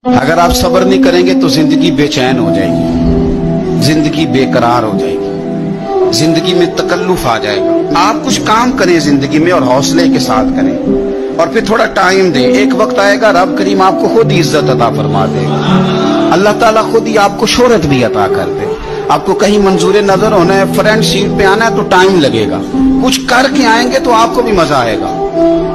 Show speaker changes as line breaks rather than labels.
अगर आप सब्र नहीं करेंगे तो जिंदगी बेचैन हो जाएगी, जिंदगी बेकरार हो जाएगी, जिंदगी में तकल्लुफ आ जाएगा। आप कुछ काम करें जिंदगी में और हौसले के साथ करें और फिर थोड़ा टाइम दें। एक वक्त आएगा रब करीम आपको खुद इज्जत अता फरमा देगा। अल्लाह ताला खुद ही आपको शोहरत भी अता कर दे। आपको कहीं मंजूर नजर होना है, फ्रंट सीट पे आना है तो टाइम लगेगा, कुछ करके आएंगे तो आपको भी मजा आएगा।